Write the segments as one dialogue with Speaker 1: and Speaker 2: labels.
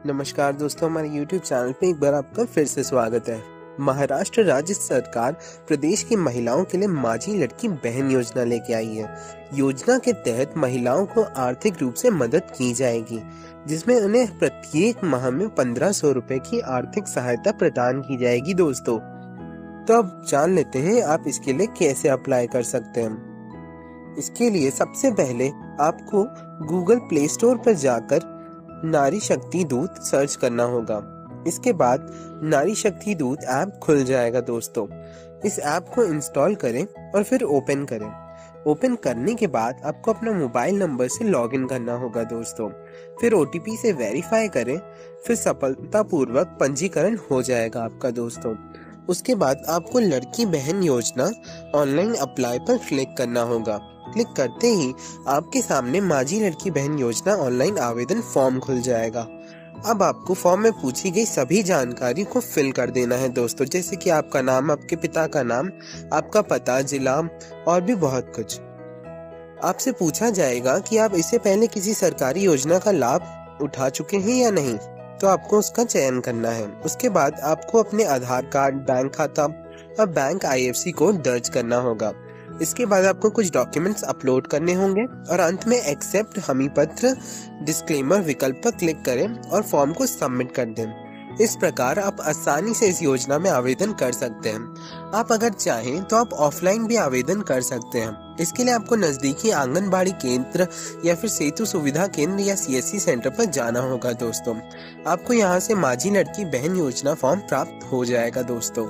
Speaker 1: नमस्कार दोस्तों, हमारे YouTube चैनल पे एक बार आपका फिर से स्वागत है। महाराष्ट्र राज्य सरकार प्रदेश की महिलाओं के लिए माझी लड़की बहन योजना लेके आई है। योजना के तहत महिलाओं को आर्थिक रूप से मदद की जाएगी, जिसमें उन्हें प्रत्येक माह में 1500 रुपए की आर्थिक सहायता प्रदान की जाएगी। दोस्तों, तो अब जान लेते हैं आप इसके लिए कैसे अप्लाई कर सकते हैं। इसके लिए सबसे पहले आपको गूगल प्ले स्टोर पर जाकर नारी शक्ति दूत सर्च करना होगा। इसके बाद नारी शक्ति दूत ऐप खुल जाएगा। दोस्तों, इस ऐप को इंस्टॉल करें और फिर ओपन करें। ओपन करने के बाद आपको अपना मोबाइल नंबर से लॉगिन करना होगा। दोस्तों, फिर OTP से वेरीफाई करें, फिर सफलतापूर्वक पंजीकरण हो जाएगा आपका। दोस्तों, उसके बाद आपको लड़की बहन योजना ऑनलाइन अप्लाई पर क्लिक करना होगा। क्लिक करते ही आपके सामने माझी लड़की बहन योजना ऑनलाइन आवेदन फॉर्म खुल जाएगा। अब आपको फॉर्म में पूछी गई सभी जानकारी को फिल कर देना है। दोस्तों, जैसे कि आपका नाम, आपके पिता का नाम, आपका पता, जिला और भी बहुत कुछ। आपसे पूछा जाएगा कि आप इससे पहले किसी सरकारी योजना का लाभ उठा चुके हैं या नहीं, तो आपको उसका चयन करना है। उसके बाद आपको अपने आधार कार्ड, बैंक खाता और बैंक IFSC कोड दर्ज करना होगा। इसके बाद आपको कुछ डॉक्यूमेंट्स अपलोड करने होंगे और अंत में एक्सेप्ट हमी पत्र डिस्क्लेमर विकल्प पर क्लिक करें और फॉर्म को सबमिट कर दें। इस प्रकार आप आसानी से इस योजना में आवेदन कर सकते हैं। आप अगर चाहें तो आप ऑफलाइन भी आवेदन कर सकते हैं। इसके लिए आपको नजदीकी आंगनबाड़ी केंद्र या फिर सेतु सुविधा केंद्र या CSC सेंटर पर जाना होगा। दोस्तों, आपको यहाँ से माझी लड़की बहन योजना फॉर्म प्राप्त हो जाएगा। दोस्तों,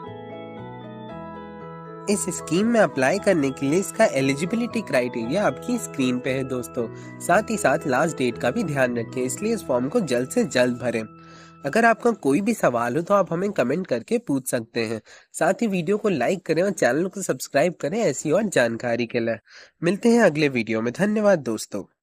Speaker 1: इस स्कीम में अप्लाई करने के लिए इसका एलिजिबिलिटी क्राइटेरिया आपकी स्क्रीन पे है। दोस्तों, साथ ही साथ लास्ट डेट का भी ध्यान रखें, इसलिए इस फॉर्म को जल्द से जल्द भरें। अगर आपका कोई भी सवाल हो तो आप हमें कमेंट करके पूछ सकते हैं। साथ ही वीडियो को लाइक करें और चैनल को सब्सक्राइब करें ऐसी और जानकारी के लिए। मिलते हैं अगले वीडियो में। धन्यवाद दोस्तों।